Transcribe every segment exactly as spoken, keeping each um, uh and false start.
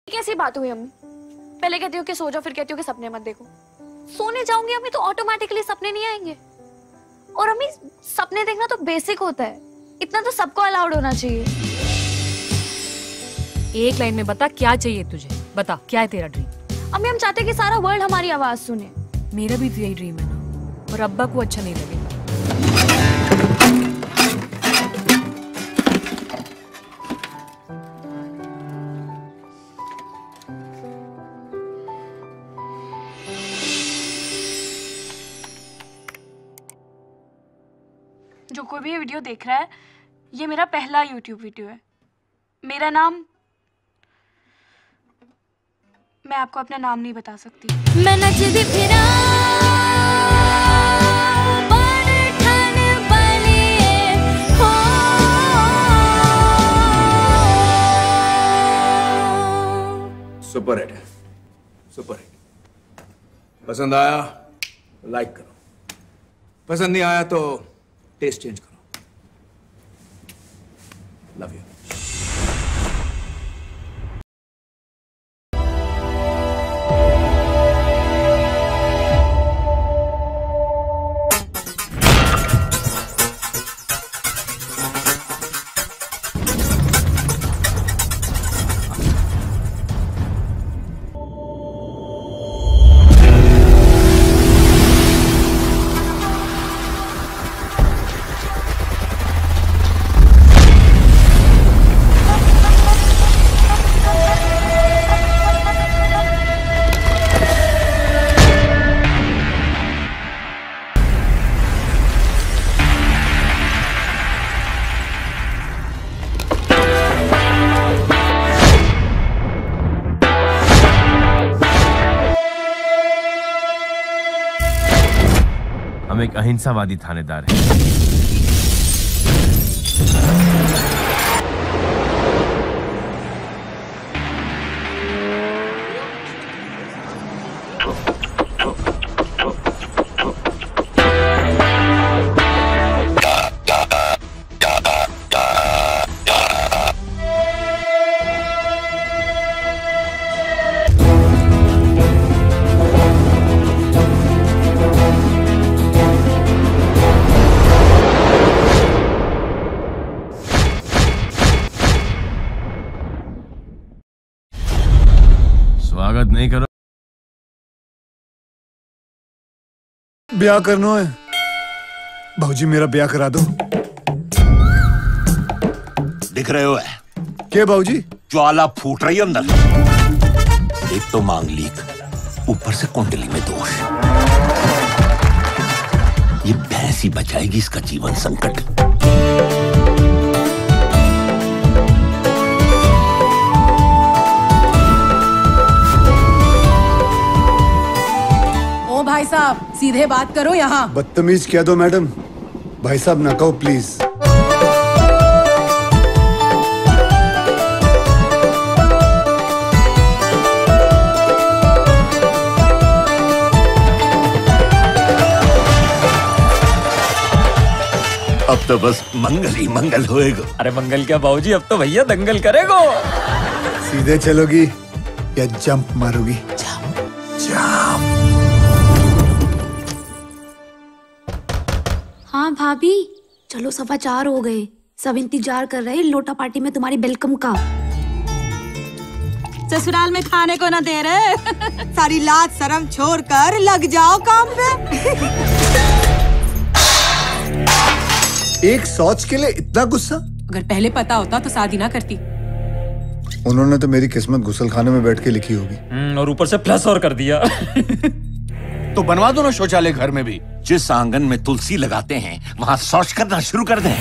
कैसी बात हुई अम्मी? पहले कहती हो कि सो जाओ, फिर कहती हो कि सपने मत देखो। सोने जाऊंगी अम्मी तो ऑटोमेटिकली सपने नहीं आएंगे। और अम्मी सपने देखना तो बेसिक होता है, इतना तो सबको अलाउड होना चाहिए। एक लाइन में बता क्या चाहिए तुझे, बता क्या है तेरा ड्रीम? अम्मी हम चाहते हैं कि सारा वर्ल्ड हमारी आवाज सुने। मेरा भी तो यही ड्रीम है ना, और अब्बा को अच्छा नहीं लगेगा। जो कोई भी ये वीडियो देख रहा है, ये मेरा पहला यूट्यूब वीडियो है। मेरा नाम, मैं आपको अपना नाम नहीं बता सकती। मैं नचदी फिरा सुपर हिट है, सुपर हिट। पसंद आया लाइक करो, पसंद नहीं आया तो टेस्ट चेंज करो। Love you. हम एक अहिंसावादी थानेदार हैं। स्वागत नहीं करो। ब्याह करना है भाऊजी, मेरा ब्याह करा दो। दिख रहे हो है क्या भाऊजी? ज्वाला फूट रही है अंदर। एक तो मांगलिक, ऊपर से कुंडली में दोष। ये भैंस ही बचाएगी इसका जीवन संकट। भाई साहब सीधे बात करो यहाँ। बदतमीज कह दो मैडम, भाई साहब ना कहो प्लीज। अब तो बस मंगल ही मंगल होएगा। अरे मंगल क्या बाबूजी, अब तो भैया दंगल करेगो। सीधे चलोगी या जंप मारोगी? Jump jump. हाँ भाभी, चलो सवा चार हो गए, सब इंतजार कर रहे हैं लोटा पार्टी में तुम्हारी वेलकम का। ससुराल में खाने को ना दे रहे। सारी लाज शर्म छोड़ कर लग जाओ काम पे। एक सोच के लिए इतना गुस्सा? अगर पहले पता होता तो शादी ना करती। उन्होंने तो मेरी किस्मत गुसलखाने में बैठ के लिखी होगी, और ऊपर से प्लस और कर दिया। तो बनवा दो ना शौचालय घर में भी। जिस आंगन में तुलसी लगाते हैं वहाँ शौच करना शुरू कर दें।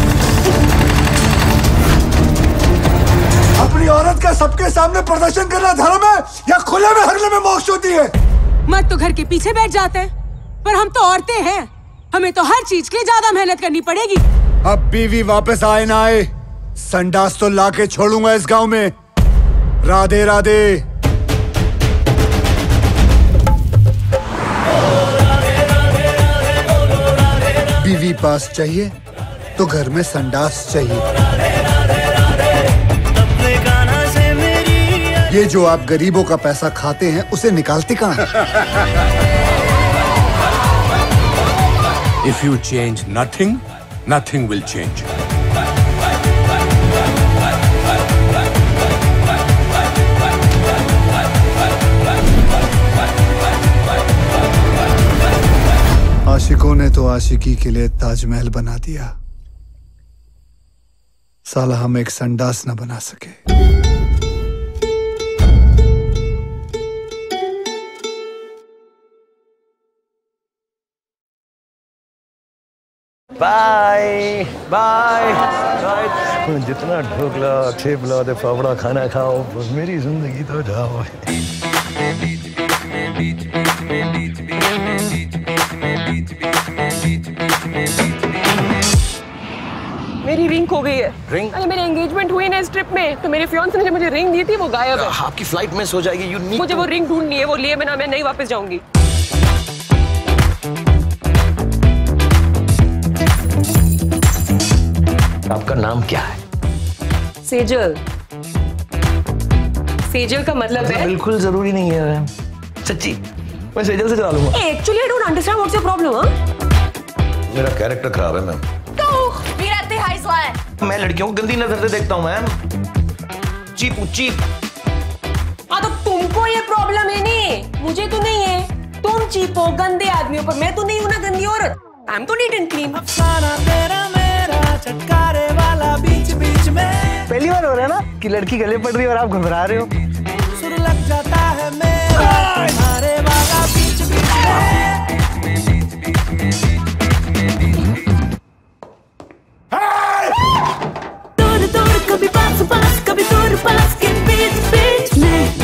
अपनी औरत का सबके सामने प्रदर्शन करना धर्म है या खुले में हरने में मोक्ष होती है? मर्द तो घर के पीछे बैठ जाते हैं, पर हम तो औरतें हैं, हमें तो हर चीज के लिए ज्यादा मेहनत करनी पड़ेगी। अब बीवी वापस आए ना आए, संडास तो लाके छोड़ूंगा इस गांव में। राधे राधे। बीवी पास चाहिए तो घर में संडास चाहिए। ये जो आप गरीबों का पैसा खाते हैं उसे निकालते कहाँ हैं? If you change nothing, nothing will change. आशिकों ने तो आशिकी के लिए ताजमहल बना दिया, साला हम एक संडास न बना सके। Bye bye bye. जितना ढोकला ठेपला ते फाफड़ा खाना खाओ, बस मेरी जिंदगी तो जाओ। मेरी रिंग खो गई है। रिंग? अरे मेरी एंगेजमेंट हुई ना इस ट्रिप में, तो मेरे फियांसे ने जो मुझे रिंग दी थी वो गायब है। आपकी फ्लाइट मिस हो जाएगी। यू नीड मुझे वो रिंग ढूंढनी है, वो लिए बिना मैं नहीं वापस जाऊंगी। आपका नाम क्या है? सेजल। सेजल का मतलब है? बिल्कुल जरूरी नहीं है, सच्ची मैं सेजल से चला लूंगा। Actually I don't understand what's your problem. हाँ, मेरा कैरेक्टर खराब है मैम। तो मेरा तिहाई सवा है। मैं लड़कियों को गंदी नजर से देखता हूँ मैम। चीप हूँ, चीप। हाँ तो तुमको ये प्रॉब्लम है नहीं, मुझे तो नहीं है। तुम चीप हो, गंदे आदमी हो, पर मैं तो नहीं हूँ ना गंदी औरत। I am too neat and clean. अफसाना तेरा मेरा चटकारे वाला बीच बीच में। पहली बार हो रहा है ना कि लड़की गले पड़ रही है और आप घबरा रहे हो। सुर लग जाता है मेरा तुम्हारे वाला बीच बीच में। दूर दूर कभी पास पास कभी दूर पास के बीच बीच में।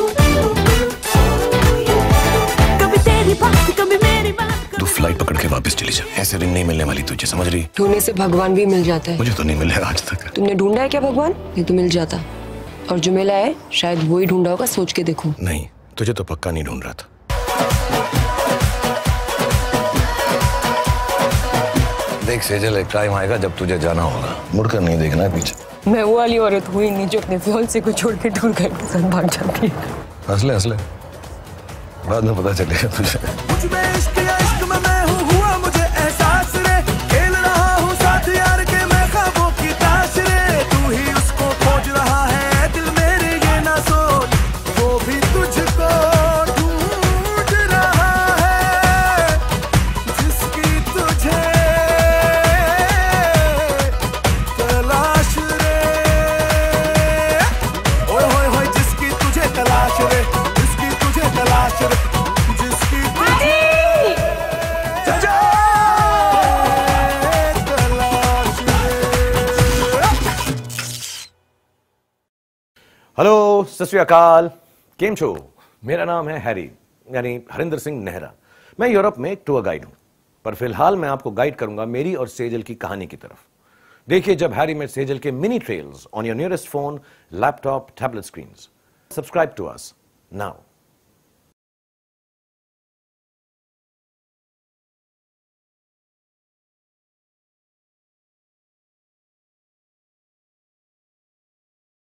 कभी तेरी बात कभी मेरी बात। तू फ्लाइट पकड़ के वापस चली जा, ऐसे रिंग नहीं मिलने वाली तुझे, समझ रही? ढूंढने से भगवान भी मिल जाता है। मुझे तो नहीं मिला आज तक। तुमने ढूंढा है क्या भगवान? नहीं तो मिल जाता, और जो मिला है शायद वो ही ढूंढा होगा। सोच के देखो। नहीं, तुझे तो पक्का नहीं ढूंढ रहा था। देख सेजल, एक टाइम आएगा जब तुझे जाना होगा, मुड़कर नहीं देखना है पीछे। मैं वो वाली औरत हुई नहीं जो अपने फियांसे को छोड़ के टूर गाइड के साथ भाग जाती है। हंसले हंसले बाद में पता चलेगा तुझे। मुझ में इश्क या इश्क में मैं हूँ, हुआ मुझे एहसास रे। खेल रहा हूँ साथ यार के मैं ख्वाबों की ताश रे। तू ही उसको खोज रहा है, दिल मेरे ये ना सोच, वो भी तुझको ढूंढ रहा है, जिसकी तुझे तलाश रे। ओए होए होए जिसकी तुझे तलाश रे, जिसकी तुझे तलाश रे, जिसकी तुझे हेलो, सत श्री अकाल, केम छो? मेरा नाम है हैरी, यानी हरिंदर सिंह नेहरा। मैं यूरोप में एक टूर गाइड हूं, पर फिलहाल मैं आपको गाइड करूंगा मेरी और सेजल की कहानी की तरफ। देखिए जब हैरी मेट सेजल के mini trails on your nearest phone, laptop, tablet screens. Subscribe to us now.